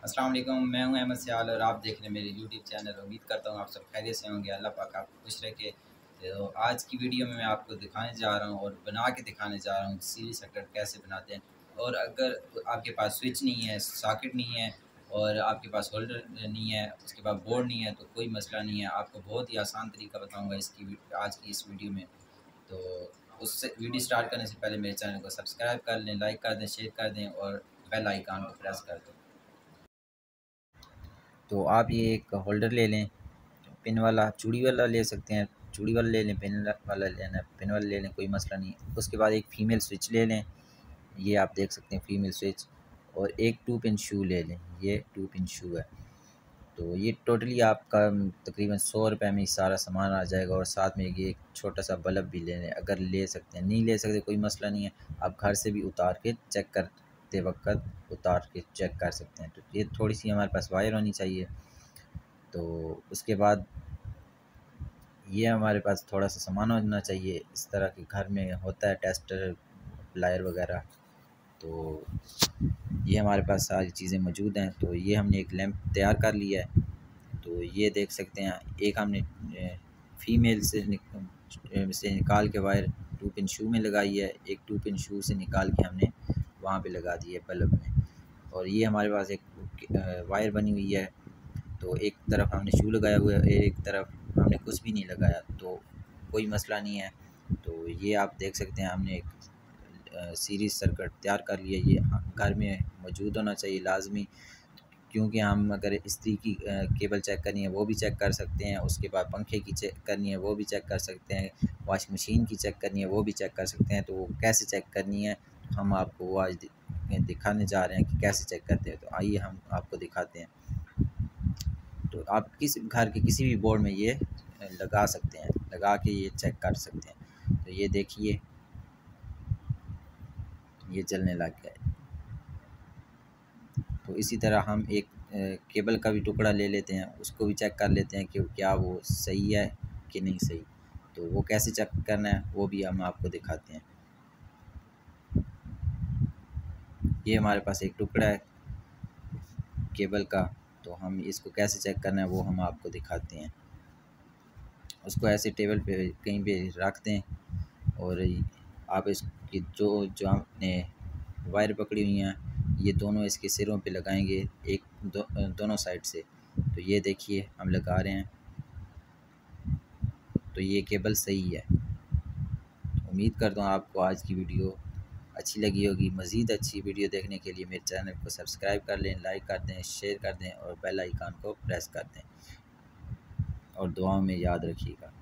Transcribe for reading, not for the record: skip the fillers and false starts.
अस्सलाम वालेकुम, मैं हूं अहमद सियाल और आप देख रहे हैं मेरे यूट्यूब चैनल। उम्मीद करता हूं आप सब खैरियत से होंगे। अल्लाह पाक आपको खुश रखे। तो आज की वीडियो में मैं आपको दिखाने जा रहा हूं और बना के दिखाने जा रहा हूं सीरीज सर्किट कैसे बनाते हैं। और अगर आपके पास स्विच नहीं है, सॉकेट नहीं है और आपके पास होल्डर नहीं है, उसके बाद बोर्ड नहीं है, तो कोई मसला नहीं है। आपको बहुत ही आसान तरीका बताऊँगा आज की इस वीडियो में। तो उससे वीडियो स्टार्ट करने से पहले मेरे चैनल को सब्सक्राइब कर लें, लाइक कर दें, शेयर कर दें और बेल आइकन को प्रेस कर दें। तो आप ये एक होल्डर ले लें, पिन वाला, चूड़ी वाला ले सकते हैं, चूड़ी वाला ले लें, पिन वाला लेना है पिन वाला ले लें, कोई मसला नहीं है। उसके बाद एक फ़ीमेल स्विच ले लें, ये आप देख सकते हैं फ़ीमेल स्विच, और एक 2 पिन शू ले लें, ये 2 पिन शू है। तो ये टोटली आपका तकरीबन 100 रुपये में सारा सामान आ जाएगा। और साथ में ये एक छोटा सा बल्ब भी ले लें, अगर ले सकते हैं, नहीं ले सकते कोई मसला नहीं है, आप घर से भी उतार के चेक करते वक्त उतार के चेक कर सकते हैं। तो ये थोड़ी सी हमारे पास वायर होनी चाहिए। तो उसके बाद ये हमारे पास थोड़ा सा सामान होना चाहिए, इस तरह के घर में होता है, टेस्टर, प्लायर वगैरह। तो ये हमारे पास सारी चीज़ें मौजूद हैं। तो ये हमने एक लैंप तैयार कर लिया है। तो ये देख सकते हैं, एक हमने फीमेल से निकाल के वायर 2 पिन शू में लगाई है, एक 2 पिन शू से निकाल के हमने वहाँ पे लगा दी है बल्ब में। और ये हमारे पास एक वायर बनी हुई है। तो एक तरफ हमने शू लगाया हुआ है, एक तरफ हमने कुछ भी नहीं लगाया, तो कोई मसला नहीं है। तो ये आप देख सकते हैं, हमने एक सीरीज़ सर्किट तैयार कर लिया। ये घर में मौजूद होना चाहिए लाजमी, क्योंकि हम अगर इस्त्री की केबल चेक करनी है वो भी चेक कर सकते हैं, उसके बाद पंखे की चेक करनी है वो भी चेक कर सकते हैं, वॉशिंग मशीन की चेक करनी है वो भी चेक कर सकते हैं। तो वो कैसे चेक करनी है हम आपको वो आज दिखाने जा रहे हैं कि कैसे चेक करते हैं। तो आइए हम आपको दिखाते हैं। तो आप किस घर के किसी भी बोर्ड में ये लगा सकते हैं, लगा के ये चेक कर सकते हैं। तो ये देखिए, ये चलने लग गया है। तो इसी तरह हम एक केबल का भी टुकड़ा ले लेते हैं, उसको भी चेक कर लेते हैं कि क्या वो सही है कि नहीं सही। तो वो कैसे चेक करना है वो भी हम आपको दिखाते हैं। ये हमारे पास एक टुकड़ा है केबल का, तो हम इसको कैसे चेक करना है वो हम आपको दिखाते हैं। उसको ऐसे टेबल पे कहीं पे रख दें और आप इसकी जो आपने वायर पकड़ी हुई हैं, ये दोनों इसके सिरों पे लगाएंगे, दोनों साइड से। तो ये देखिए हम लगा रहे हैं, तो ये केबल सही है। उम्मीद करता हूँ आपको आज की वीडियो अच्छी लगी होगी। मज़ीद अच्छी वीडियो देखने के लिए मेरे चैनल को सब्सक्राइब कर लें, लाइक कर दें, शेयर कर दें और बेल आइकन को प्रेस कर दें, और दुआओं में याद रखिएगा।